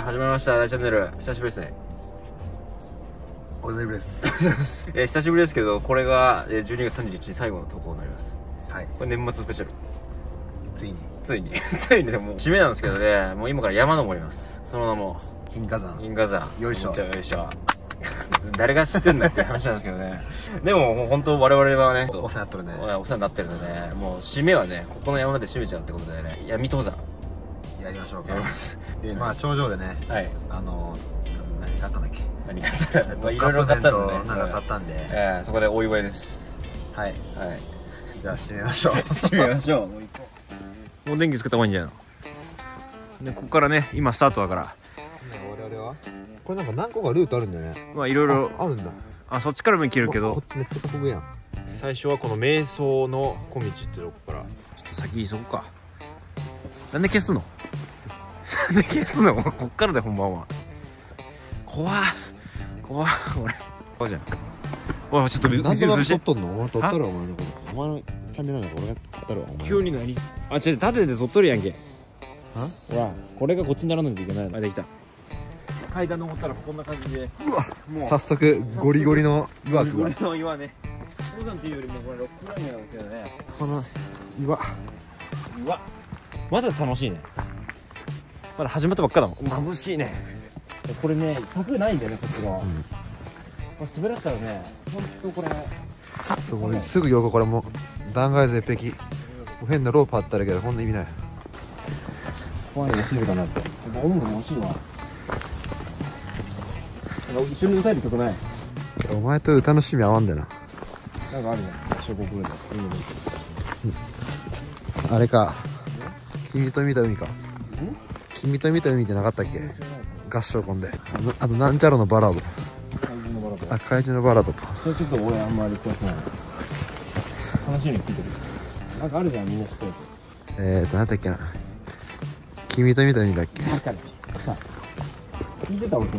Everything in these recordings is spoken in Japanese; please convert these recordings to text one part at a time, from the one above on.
始まりました大チャンネル。久しぶりですね。 お久しぶりです。 久しぶりですけど、これが12月31日最後の投稿になります。 はい。 これ年末スペシャル。 ついについにね、もう締めなんですけどね、もう今から山登ります。その名も金華山。 銀河山。 よいしょよいしょ。誰が知ってんだっていう話なんですけどね。でももう本当我々はね、 お世話になっとるね。 お世話になってるので、もう締めはね、ここの山で締めちゃうってことでね、闇登山やりましょうか。 やります。 まあ頂上でね、 はい。 何買ったんだっけ。 何買ったら、まあいろいろ買ったのね。 なんか買ったんで。 そこでお祝いです。 はい。 はい。 じゃあ締めましょう。 締めましょう。もう行こう。もう電気つけた方がいいんじゃないの。で、ここからね、今スタートだから。 我々はこれなんか何個かルートあるんだよね。 まあいろいろあるんだ。 あ、そっちからも行けるけど、 こっちめっちゃ飛ぶやん。 最初はこの瞑想の小道ってとこからちょっと先急ごうか。なんで消すのなんで消すのこっからで本番は。怖っ俺怖いじゃん。おいちょっとなんで撮っとんの？俺撮ったはらお前のこと。お前のチャンネルなんだから俺が撮ったらお前。 急に何あ、違う、縦で撮っとるやんけ。 は？ ほら、これがこっちにならないといけないの。あ、できた。階段登ったらこんな感じで、 うわ、 もう早速ゴリゴリの岩ゴリゴリが。 の岩ね。登山っていうよりもこれロッククライミングなんですけどね。 この岩。 岩まだ楽しいね。まだ始まったばっかだもん。眩しいね。これね、柵ないんだよね、こっち側。これ滑らしたらね、ほんとこれそう、これすぐ横これも断崖絶壁。変なロープあったらけどこんな意味ない。 怖いね、静かになって。音楽も欲しいわ。一緒に歌える曲ない？ お前と歌の趣味合わんだよな。 なんかあるじゃん。小国で。 あれか。君と見た海か。君と見た海ってなかったっけ？合唱コンで。あとなんちゃらのバラード。あ、怪獣のバラードか。 それちょっと俺あんまり詳しくない。楽しみに聞いてる。なんかあるじゃん、みんな知ってる。 なんだっけな。君と見た海だっけ？ わかる。さあ、聞いてた俺の話。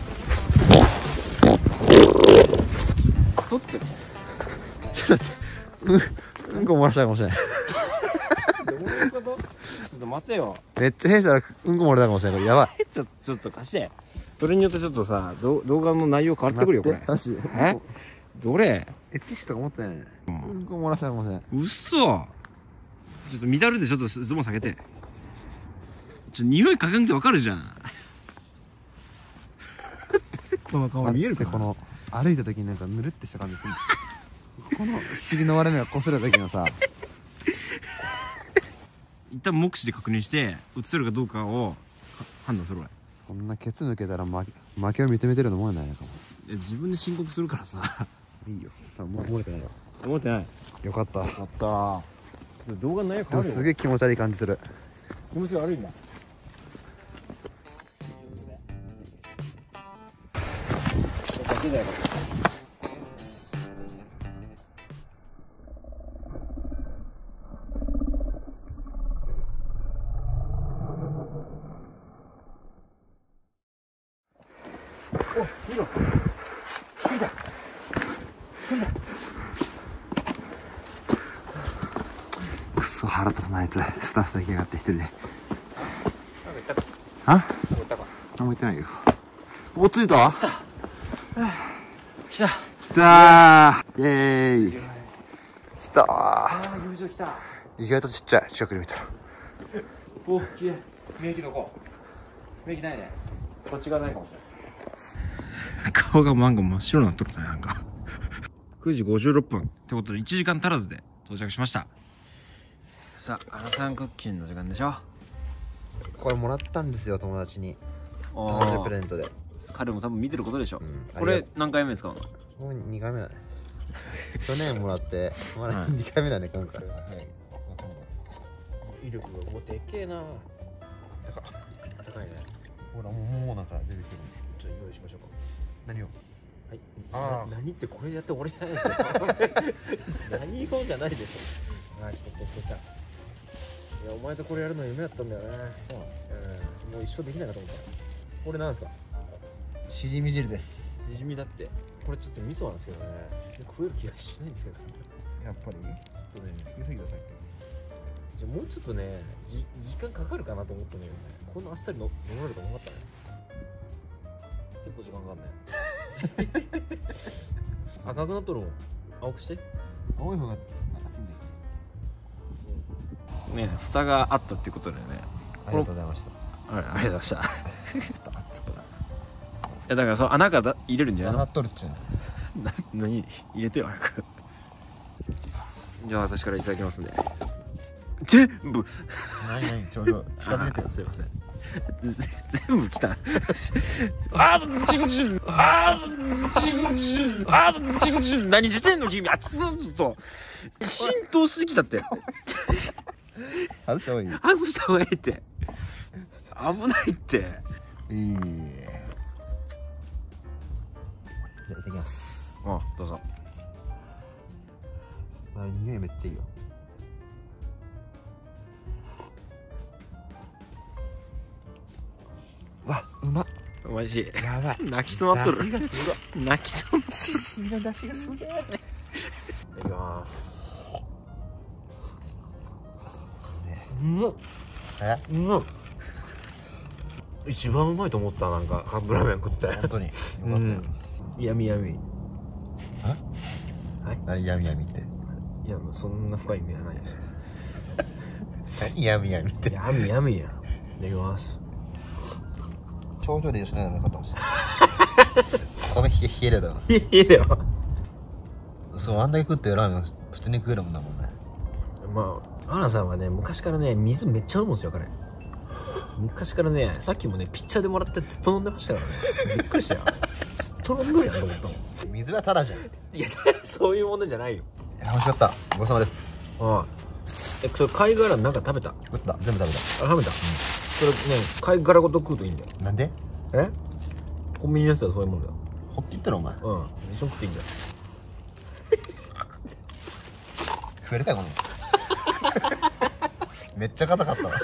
撮ってるだってうんこ漏らしたかもしれない。 どういうこと？ちょっと待てよ。 めっちゃ変したらうんこ漏れたかもしれない。これやばい。 ちょっと貸して。それによってちょっとさ、動画の内容変わってくるよ、これ。 マジで。 どれ？ ティッシュとか持ってないね。うんこ漏らしたかもしれない。 嘘。ちょっと乱るでちょっとズボン下げて。匂い嗅がんってわかるじゃん。この顔見えるかな？ この歩いた時になんかぬるってした感じする。この尻の割れ目が擦れた時のさ。 一旦目視で確認して映せるかどうかを判断するわ。 そんなケツ抜けたら負けを認めてるのもんないのかも。 自分で申告するからさ。 いいよ。多分もう漏れてないわ。 思ってない。 よかった。 やったー。動画の内容でも変わるよ。 すげえ気持ち悪い感じする。 気持ち悪いんだ。お、見ろ。来た。来んだ。 くそ腹立つなあいつ。スタッフだけやがって一人で。 なんか言ったか。 あ？ 言ったか。 何も言ってないよ。お、着いた？ 来た。来た。 来たー。イェーイ。来たー。 ああ、友情来た。 意外とちっちゃい。近くで見たら。 お、きれい。免疫どこ？免疫ないね。こっち側ないかもしれない。顔がなんか真っ白になっとるね、なんか。9時56分。ってことで1時間足らずで到着しました。さあ、アラサンクッキンの時間でしょ。 これもらったんですよ、友達に。 あ誕生日プレゼントで。 彼も多分見てることでしょ。 うん、 これ何回目使うの？ もう2回目だね。去年もらってまだ2回目だね、今回。 威力がもうでっけえな。高いね。 ほらもうなんか出てきてる。 ちょっと用意しましょうか。 何を？ はい。 ああ、 何ってこれやって俺じゃないですよ。何用じゃないでしょ。あ、来た。いや、お前とこれやるの夢だったんだよね。そう。もう一生できないかと思った。これなんですか？ しじみ汁です。 しじみだって。これちょっと味噌なんですけどね。食える気がしないんですけど。 やっぱりちょっとね。 言うてくださいって。 じゃあもうちょっとね、時間かかるかなと思ったんだけどね。こんなあっさり飲まれると思わなかったね。 結構時間かかんね赤くなっとるもん。青くして青い方が熱いんだよね。蓋があったっていうことだよね。 ありがとうございました。 ありがとうございました。いやだからその穴から入れるんじゃないの。 っとるっちゅうの。 何入れてよ早く。じゃあ私からいただきますね。全部何ちょうど近づけてよ。 すいません。全部来た。あーチクチュあーチクチュ何してんの君。あずっと浸透してきたって。 外した方がいい。 外した方がいいって。危ないって。 いい。じゃあいただきます。 あ、どうぞ。 匂いめっちゃいいよ。わ、うまっ。 おいしい。 やばい。 泣きそうなっとる。 出汁がすごい。 泣きそう。 ししみの出汁がすげえ。 いただきます。うまっ。うまっ。一番うまいと思った。なんかカップラーメン食って。 本当に。よかったよ。 やみやみ。 はい。何やみやみって。 いや、そんな深い意味はないです。 やみやみって。 やみやみや。いただきます。 頂上で吉野家のよかったかもしれない。米冷えれだわ。 いいだよ。 そう、あんだけ食ってラーメン普通に食えるもんだもんね。 まあ、アナさんはね、昔からね、水めっちゃ飲むんですよ、彼。昔からね、さっきもね、ピッチャーでもらってずっと飲んでましたからね。びっくりしたよ。ずっと飲んでるやんと思ったもん。 水はタダじゃん。 いや、そういう問題じゃないよ。 楽しかった。ごちそうさまです。 ああ。それ貝殻なんか食べた？ 食った。全部食べた。 あ、食べた。それね、貝殻ごと食うといいんだよ。 なんで？ え？コンビニのやつはそういうもんだよ。 ほっきってろお前。 うん。一緒に食っていいんだよ。 食えるかよこの。めっちゃ硬かったわ。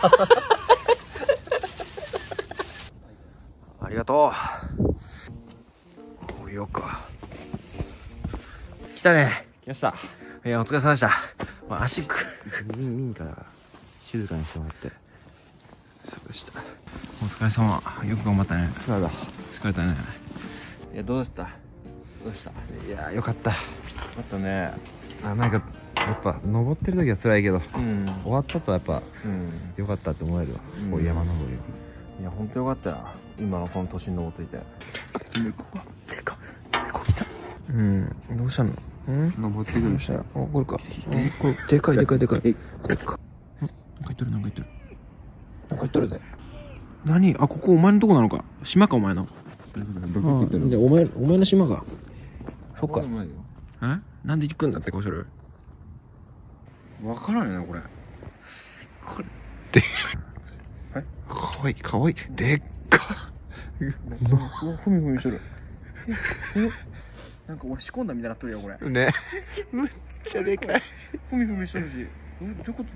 ありがとう。降りようか。来たね。 来ました。 いや、お疲れ様でした。まあ、足民家だから静かにしてもらって。 そうでした。お疲れ様。よく頑張ったね。 そうだ。 疲れたね。いや、どうしたいやよかった。 よかったね。 あ、なんかやっぱ登ってる時は辛いけど、 うん。 終わったとやっぱよかったって思えるわ。こういう山登りは。 いや、ほんとよかったよ。今のこの年に登っていて。猫が。猫来た。 うん。どうしたの？登ってくる。 したよ。お、これか。これ、でかい。でかい。なんか言っとる。なんか言っとるで。何？あ、ここお前のとこなのか。島か、お前の。で、お前の島か。そっか。え？なんで行くんだって、こうする？わからんよな、これ。これ。で、え？ かわいい。でっか。 ふみふみしとる。なんか俺仕込んだみたいになっとるよ、これ。 ね。めっちゃでかい。 ふみふみしとるし。どういうこと？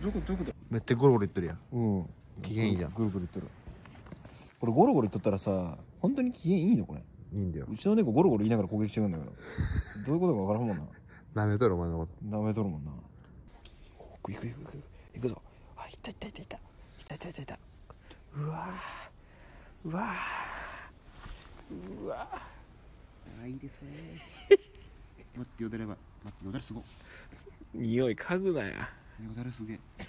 めっちゃゴロゴロいってるやん。 うん。 機嫌いいじゃん。 ぐるぐるいってる。これゴロゴロいっとったらさ、本当に機嫌いいのこれ。 いいんだよ。 うちの猫ゴロゴロ言いながら攻撃してるんだけど。どういうことかわからんもんな。 なめとるお前のこと。 舐めとるもんな。行くぞ。あ、いた。うわいいですね。待ってよだれば。待ってよだれすご。 匂い嗅ぐなや。 よだれすげえ。